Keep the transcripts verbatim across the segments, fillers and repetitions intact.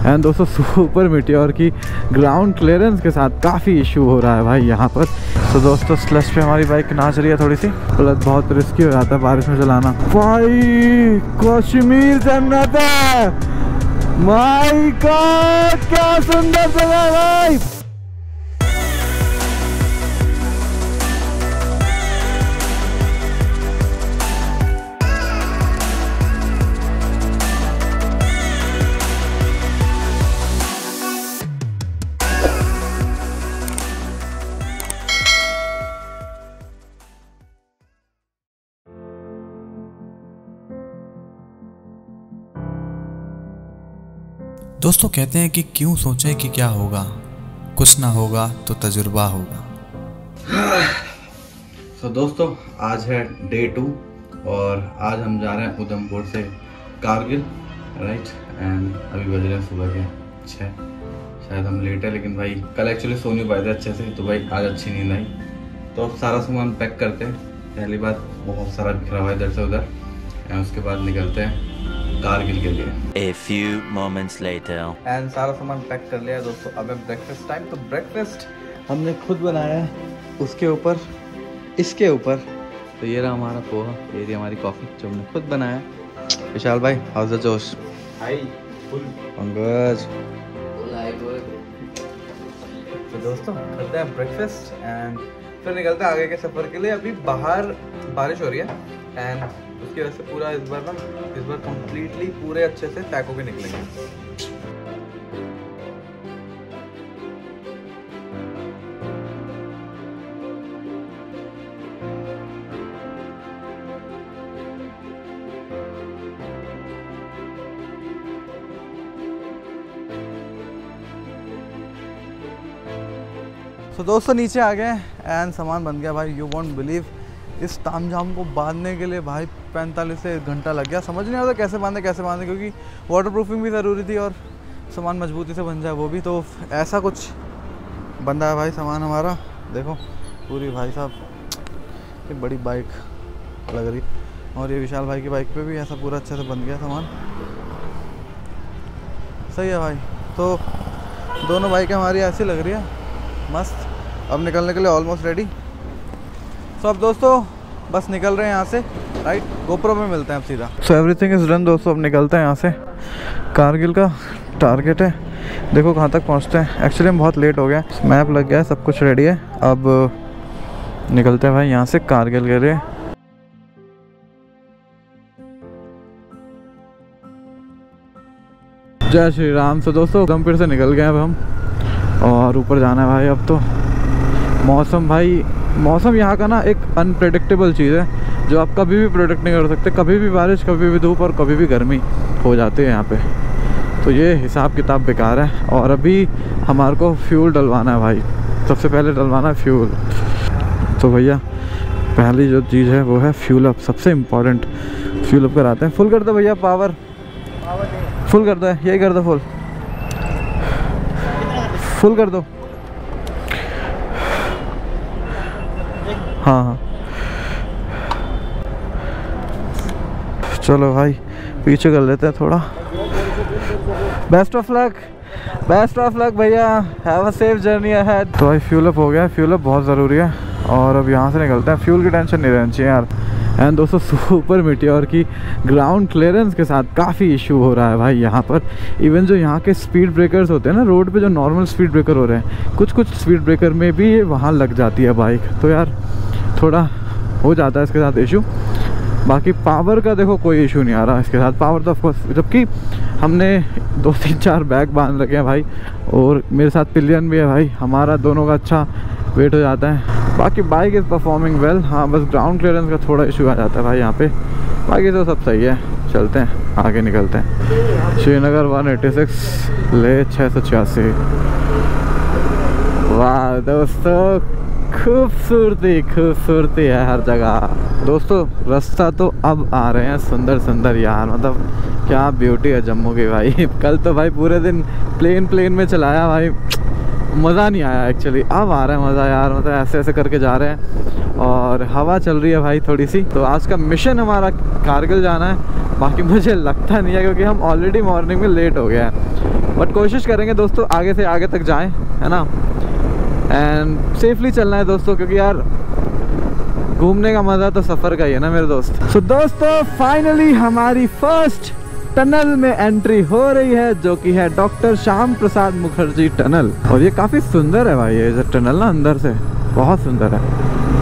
And दोस्तों super meteor की ground clearance के साथ काफ़ी इशू हो रहा है भाई यहाँ पर। तो दोस्तों स्लश पे हमारी बाइक नाच रही है थोड़ी सी, प्लस बहुत रिस्की हो जाता है बारिश में चलाना। भाई कश्मीर जन्नत है, माय गॉड क्या सुंदर जगह है भाई। दोस्तों कहते हैं कि क्यों सोचें कि क्या होगा, कुछ ना होगा तो तजुर्बा होगा। तो so, दोस्तों आज है डे टू और आज हम जा रहे हैं उधमपुर से कारगिल, राइट। एंड अभी बज रहे हैं सुबह के छः, शायद हम लेट है, लेकिन भाई कल एक्चुअली सो नहीं पाए थे अच्छे से, तो भाई आज अच्छी नींद आई। तो अब सारा सामान पैक करते हैं। पहली बात बहुत सारा बिखरा हुआ है इधर से उधर, एंड उसके बाद निकलते हैं कारगिल के लिए। A few moments later. And सारा सामान पैक कर लिया है दोस्तों। अब है ब्रेकफास्ट टाइम। तो ब्रेकफास्ट हमने खुद बनाया है, उसके ऊपर इसके ऊपर तो ये रहा हमारा पोहा, ये रही हमारी कॉफ़ी जो हमने खुद बनाया है। विशाल भाई how's the josh? Hi full Pankaj. तो दोस्तों करते हैं ब्रेकफास्ट एंड फिर निकलते हैं आगे के सफ़र के लिए। अभी बाहर बारिश हो रही है एंड उसकी वजह से पूरा इस बार ना इस बार कंप्लीटली पूरे अच्छे से पैक होके निकलेंगे। तो दोस्तों नीचे आ गए एंड सामान बन गया भाई। यू वोंट बिलीव, इस तामझाम को बांधने के लिए भाई पैंतालीस से एक घंटा लग गया। समझ नहीं आता कैसे बांधे कैसे बांधे क्योंकि वाटर प्रूफिंग भी ज़रूरी थी और सामान मजबूती से बन जाए वो भी। तो ऐसा कुछ बन रहा है भाई सामान हमारा। देखो पूरी भाई साहब ये बड़ी बाइक लग रही, और ये विशाल भाई की बाइक पे भी ऐसा पूरा अच्छे से बन गया सामान। सही है भाई। तो दोनों बाइकें हमारी ऐसी लग रही है मस्त। अब निकलने के लिए ऑलमोस्ट रेडी। सो अब दोस्तों बस निकल रहे हैं यहाँ से, राइट। गोप्रो में मिलते हैं अब सीधा। सो एवरीथिंग इज़ डन दोस्तों, अब निकलते हैं यहाँ से। कारगिल का टारगेट है, देखो कहाँ तक पहुँचते हैं। एक्चुअली हम बहुत लेट हो गए, मैप लग गया है, सब कुछ रेडी है। अब निकलते हैं भाई यहाँ से कारगिल के लिए। जय श्री राम। तो दोस्तों उधमपुर से निकल गए अब हम और ऊपर जाना है भाई। अब तो मौसम भाई मौसम यहाँ का ना एक अनप्रेडिक्टेबल चीज़ है जो आप कभी भी प्रेडिक्ट नहीं कर सकते। कभी भी बारिश, कभी भी धूप और कभी भी गर्मी हो जाती है यहाँ पे। तो ये हिसाब किताब बेकार है। और अभी हमारे को फ्यूल डलवाना है भाई, सबसे पहले डलवाना है फ्यूल। तो भैया पहली जो चीज़ है वो है फ्यूल अप, सबसे इम्पोर्टेंट। फ्यूल अप कराते हैं। फुल कर दो भैया, पावर फुल कर दो, यही कर दो, फुल फुल कर दो। हाँ हाँ चलो भाई पीछे कर लेते हैं थोड़ा। Best of luck, best of luck भैया, have a safe journey ahead. तो भाई फ्यूल अप हो गया, फ्यूल अप बहुत ज़रूरी है। और अब यहाँ से निकलते हैं। फ्यूल की टेंशन नहीं रहनी चाहिए यार। एंड दोस्तों सुपर मीटियोर की ग्राउंड क्लियरेंस के साथ काफ़ी इशू हो रहा है भाई यहाँ पर। इवन जो यहाँ के स्पीड ब्रेकर्स होते हैं ना रोड पे, जो नॉर्मल स्पीड ब्रेकर हो रहे हैं, कुछ कुछ स्पीड ब्रेकर में भी वहाँ लग जाती है बाइक। तो यार थोड़ा हो जाता है इसके साथ इशू। बाकी पावर का देखो कोई इशू नहीं आ रहा इसके साथ। पावर तो ऑफकोर्स, जबकि हमने दो तीन चार बैग बांध रखे हैं भाई, और मेरे साथ पिलियन भी है भाई, हमारा दोनों का अच्छा वेट हो जाता है। बाकी बाइक इज़ परफॉर्मिंग वेल। हाँ बस ग्राउंड क्लियरेंस का थोड़ा इशू आ जाता है भाई यहाँ पे, बाकी तो सब सही है। चलते हैं आगे, निकलते हैं। श्रीनगर वन एटी सिक्स ले छः सौ छियासी। वाह दोस्तों खूबसूरती खूबसूरती है हर जगह। दोस्तों रास्ता तो अब आ रहे हैं सुंदर सुंदर यार, मतलब क्या ब्यूटी है जम्मू की भाई। कल तो भाई पूरे दिन प्लेन प्लेन में चलाया भाई, मज़ा नहीं आया एक्चुअली। अब आ रहा है मज़ा यार, मतलब ऐसे ऐसे करके जा रहे हैं और हवा चल रही है भाई थोड़ी सी। तो आज का मिशन हमारा कारगिल जाना है। बाकी मुझे लगता नहीं है क्योंकि हम ऑलरेडी मॉर्निंग में लेट हो गया है। बट कोशिश करेंगे दोस्तों आगे से आगे तक जाएं, है ना। एंड सेफली चलना है दोस्तों, क्योंकि यार घूमने का मज़ा तो सफ़र का ही है ना मेरे दोस्त। सो so, दोस्तों फाइनली हमारी फर्स्ट टनल में एंट्री हो रही है, जो कि है डॉक्टर श्याम प्रसाद मुखर्जी टनल। और ये काफ़ी सुंदर है भाई, ये टनल ना अंदर से बहुत सुंदर है।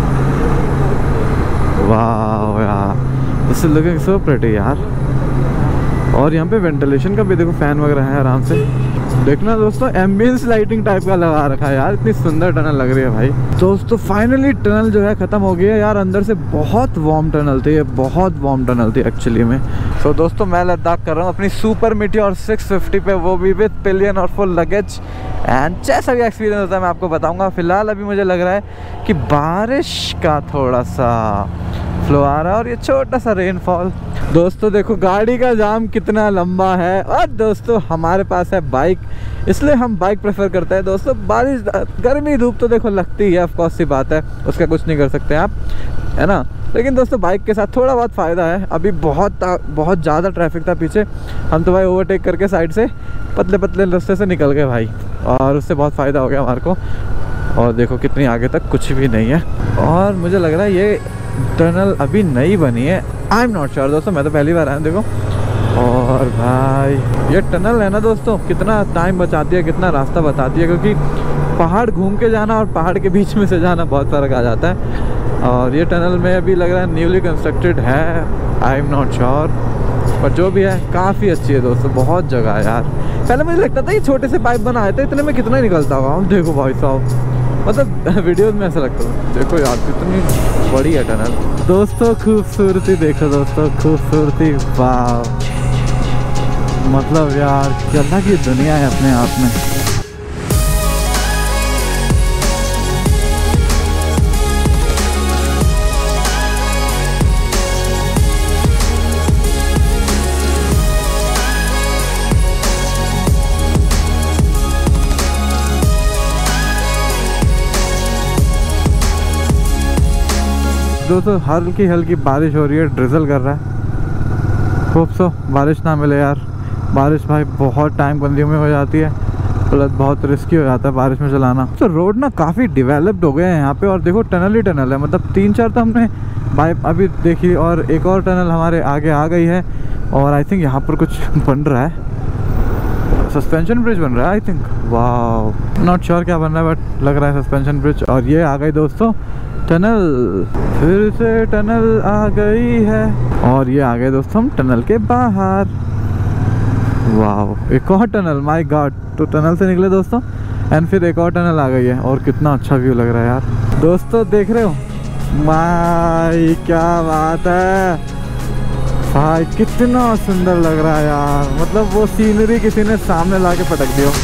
वाह यार, this is looking so pretty यार। और यहाँ पे वेंटिलेशन का भी देखो, फैन वगैरह है आराम से। देखना दोस्तों, एम्बियंस लाइटिंग टाइप का लगा रखा है यार, इतनी सुंदर टनल लग रही है भाई। दोस्तों फाइनली टनल जो है ख़त्म हो गई है यार। अंदर से बहुत वार्म टनल थी, ये बहुत वार्म टनल थी एक्चुअली में। सो so, दोस्तों मैं लद्दाख कर रहा हूँ अपनी सुपर मीटियोर सिक्स फिफ्टी पे, वो भी विद पिलियन और फुल लगेज। एंड जैसा भी एक्सपीरियंस होता है मैं आपको बताऊँगा। फिलहाल अभी मुझे लग रहा है कि बारिश का थोड़ा सा फ्लो आ रहा है और ये छोटा सा रेनफॉल। दोस्तों देखो गाड़ी का जाम कितना लंबा है। और दोस्तों हमारे पास है बाइक, इसलिए हम बाइक प्रेफर करते हैं दोस्तों। बारिश गर्मी धूप तो देखो लगती है, ऑफ कोर्स सी बात है, उसका कुछ नहीं कर सकते आप, है ना। लेकिन दोस्तों बाइक के साथ थोड़ा बहुत फ़ायदा है। अभी बहुत बहुत ज़्यादा ट्रैफिक था पीछे, हम तो भाई ओवरटेक करके साइड से पतले पतले रास्ते से निकल गए भाई, और उससे बहुत फ़ायदा हो गया हमारे को। और देखो कितनी आगे तक कुछ भी नहीं है। और मुझे लग रहा है ये टनल अभी नई बनी है, आई एम नॉट श्योर दोस्तों, मैं तो पहली बार आया हूँ देखो। और भाई ये टनल है ना दोस्तों, कितना टाइम बचाती है, कितना रास्ता बताती है, क्योंकि पहाड़ घूम के जाना और पहाड़ के बीच में से जाना बहुत फ़र्क आ जाता है। और ये टनल में अभी लग रहा है न्यूली कंस्ट्रक्टेड है, आई एम नॉट श्योर, पर जो भी है काफ़ी अच्छी है दोस्तों, बहुत जगह है यार। पहले मुझे लगता था ये छोटे से पाइप बनाए थे, इतने में कितना ही निकलता होगा। देखो भाई साहब, मतलब वीडियोस में ऐसा लगता है, देखो यार कितनी बड़ी है टनल। दोस्तों खूबसूरती देखो दोस्तों, खूबसूरती, वाह, मतलब यार क्या की दुनिया है अपने आप में। दोस्तों हल्की हल्की बारिश हो रही है, ड्रिजल कर रहा है। खूब सो बारिश ना मिले यार, बारिश भाई बहुत टाइम कंज्यूमिंग हो जाती है, प्लस बहुत रिस्की हो जाता है बारिश में चलाना। तो रोड ना काफ़ी डेवलप्ड हो गए हैं यहाँ पे, और देखो टनल ही टनल है, मतलब तीन चार तो हमने भाई अभी देखी, और एक और टनल हमारे आगे आ गई है। और आई थिंक यहाँ पर कुछ बन रहा है, सस्पेंशन ब्रिज बन रहा है आई थिंक, वाह, नॉट श्योर क्या बन रहा है, बट लग रहा है सस्पेंशन ब्रिज। और ये आ गई दोस्तों टनल, फिर से टनल आ गई है, और ये आ गए दोस्तों हम टनल के बाहर। वाह, एक और टनल, माय गॉड। तो टनल से निकले दोस्तों, एंड फिर एक और टनल आ गई है, और कितना अच्छा व्यू लग रहा है यार। दोस्तों देख रहे हो, माय क्या बात है भाई, कितना सुंदर लग रहा है यार, मतलब वो सीनरी किसी ने सामने ला के पटक दिया।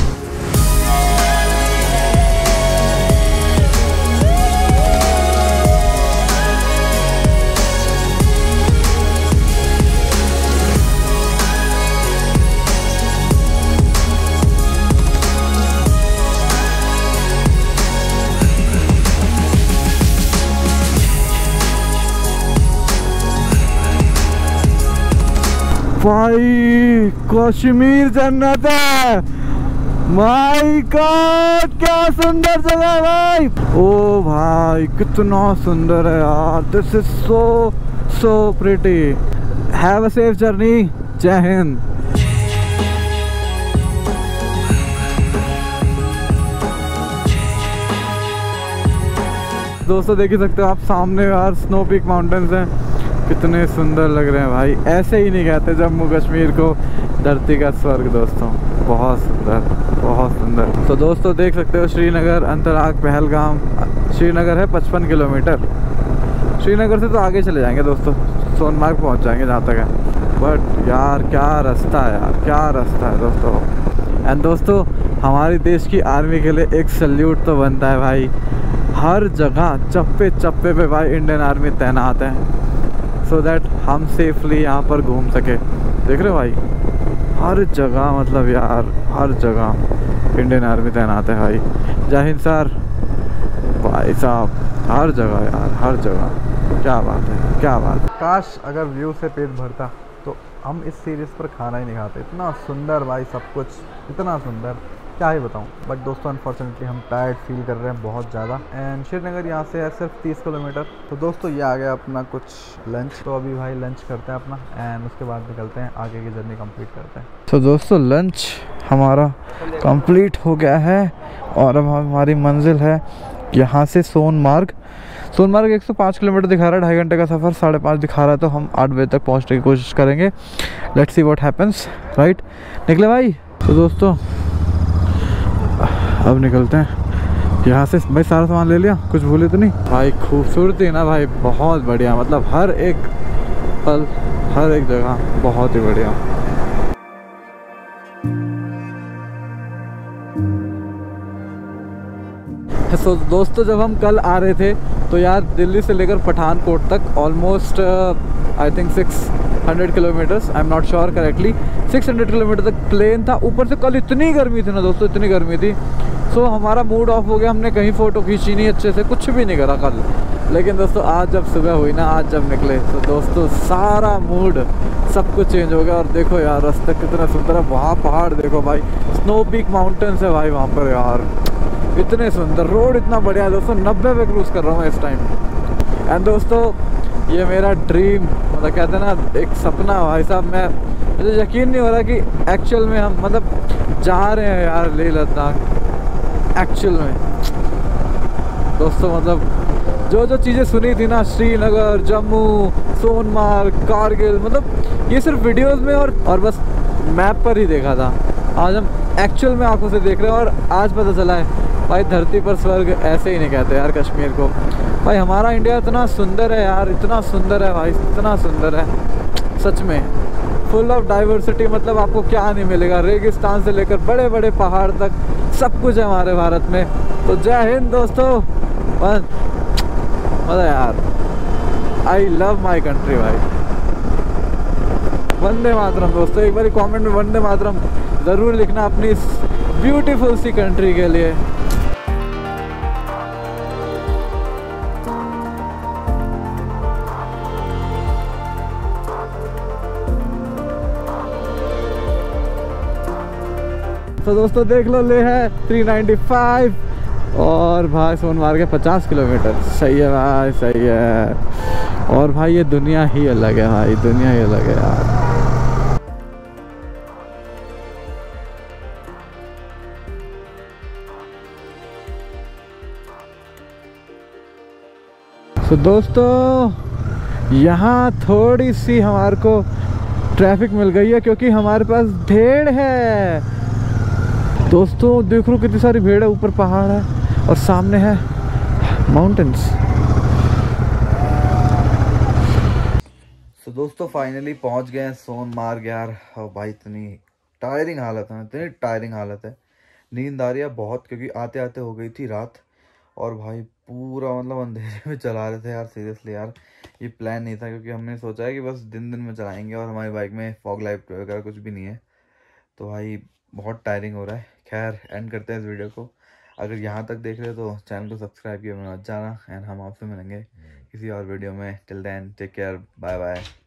भाई कश्मीर जन्नत है, माय गॉड क्या सुंदर जगह है भाई। ओ भाई कितना सुंदर है यार, this is so so pretty. Have a safe journey, जय हिंद। दोस्तों देख ही सकते हो आप सामने यार स्नो पीक माउंटेन्स हैं, कितने सुंदर लग रहे हैं भाई। ऐसे ही नहीं कहते जम्मू कश्मीर को धरती का स्वर्ग दोस्तों, बहुत सुंदर, बहुत सुंदर। तो दोस्तों देख सकते हो श्रीनगर, अंतराग, पहलगाम। श्रीनगर है पचपन किलोमीटर, श्रीनगर से तो आगे चले जाएंगे दोस्तों, सोनमार्ग पहुंच जाएंगे जहाँ तक है। बट यार क्या रास्ता है यार, क्या रास्ता है दोस्तों। एंड दोस्तों हमारे देश की आर्मी के लिए एक सल्यूट तो बनता है भाई, हर जगह चप्पे चप्पे पे भाई इंडियन आर्मी तैनात है, सो दैट हम सेफली यहाँ पर घूम सके। देख रहे हो भाई, हर जगह, मतलब यार हर जगह इंडियन आर्मी तैनात है भाई। जय हिंद सर, भाई साहब हर जगह यार, हर जगह, क्या बात है, क्या बात है। काश अगर व्यू से पेट भरता तो हम इस सीरीज़ पर खाना ही नहीं खाते। इतना सुंदर भाई सब कुछ, इतना सुंदर क्या ही बताऊँ। बट दोस्तों अनफॉर्चुनेटली हम टायर्ड फील कर रहे हैं बहुत ज़्यादा। एंड श्रीनगर यहाँ से है सिर्फ तीस किलोमीटर। तो दोस्तों ये आ गया अपना कुछ लंच। तो अभी भाई लंच करते हैं अपना एंड उसके बाद निकलते हैं, आगे की जर्नी कंप्लीट करते हैं। तो दोस्तों लंच हमारा कंप्लीट हो गया है और अब हमारी मंजिल है यहाँ से सोनमार्ग। सोनमार्ग एक सौ पाँच किलोमीटर दिखा रहा है, ढाई घंटे का सफ़र, साढ़े पाँच दिखा रहा है। तो हम आठ बजे तक पहुँचने की कोशिश करेंगे। Let's see what happens, right. निकले भाई। तो दोस्तों अब निकलते हैं यहाँ से। भाई सारा सामान ले लिया, कुछ भूले तो नहीं भाई। खूबसूरती ना भाई बहुत बढ़िया, मतलब हर एक पल हर एक जगह बहुत ही बढ़िया। तो दोस्तों जब हम कल आ रहे थे तो यार दिल्ली से लेकर पठानकोट तक almost I think six hundred kilometres, I am not sure correctly, six hundred kilometre तक प्लेन था। ऊपर से कल इतनी गर्मी थी ना दोस्तों, इतनी गर्मी थी। सो so, हमारा मूड ऑफ हो गया, हमने कहीं फ़ोटो खींची नहीं अच्छे से, कुछ भी नहीं करा कल। लेकिन दोस्तों आज जब सुबह हुई ना, आज जब निकले तो दोस्तों सारा मूड सब कुछ चेंज हो गया। और देखो यार रास्ता कितना सुंदर है, वहाँ पहाड़ देखो भाई, स्नो पीक माउंटेन्स है भाई वहाँ पर यार, इतने सुंदर। रोड इतना बढ़िया है दोस्तों, नब्बे पे क्रूज़ कर रहा हूँ इस टाइम। एंड दोस्तों ये मेरा ड्रीम, मतलब कहते हैं ना एक सपना भाई साहब। मैं मुझे यकीन नहीं हो रहा कि एक्चुअल में हम मतलब जा रहे हैं यार लेह लद्दाख एक्चुअल में। दोस्तों मतलब जो जो चीज़ें सुनी थी ना, श्रीनगर, जम्मू, सोनमार्ग, कारगिल, मतलब ये सिर्फ वीडियोस में और और बस मैप पर ही देखा था। आज हम एक्चुअल में आंखों से देख रहे हैं और आज पता चला है भाई धरती पर स्वर्ग ऐसे ही नहीं कहते यार कश्मीर को। भाई हमारा इंडिया इतना सुंदर है यार, इतना सुंदर है भाई, इतना सुंदर है सच में, फुल ऑफ डाइवर्सिटी। मतलब आपको क्या नहीं मिलेगा, रेगिस्तान से लेकर बड़े बड़े पहाड़ तक सब कुछ है हमारे भारत में। तो जय हिंद दोस्तों, मजा यार, आई लव माई कंट्री भाई। वंदे मातरम दोस्तों, एक बार कमेंट में वंदे मातरम ज़रूर लिखना अपनी इस ब्यूटीफुल सी कंट्री के लिए। तो दोस्तों देख लो ले है तीन सौ पचानवे और भाई सोनमार्ग के पचास किलोमीटर। सही है भाई, सही है। और भाई ये दुनिया ही अलग है भाई, दुनिया ही अलग है यार। तो दोस्तों यहाँ थोड़ी सी हमारे को ट्रैफिक मिल गई है क्योंकि हमारे पास भेड़ है। दोस्तों देख लो कितनी सारी भेड़ है, ऊपर पहाड़ है और सामने है माउंटेन्स। तो दोस्तों फाइनली पहुंच गए हैं सोनमार्ग यार। और भाई इतनी टायरिंग हालत है, इतनी टायरिंग हालत है, नींद आ रही है बहुत क्योंकि आते आते हो गई थी रात। और भाई पूरा मतलब अंधेरे में चला रहे थे यार, सीरियसली यार ये प्लान नहीं था क्योंकि हमने सोचा है कि बस दिन दिन में चलाएंगे और हमारी बाइक में फॉग लाइट वगैरह कुछ भी नहीं है। तो भाई बहुत टायरिंग हो रहा है। खैर एंड करते हैं इस वीडियो को। अगर यहाँ तक देख रहे हो तो चैनल को सब्सक्राइब किया मत जाना। एंड हम आपसे मिलेंगे किसी और वीडियो में। Till then take care, bye bye.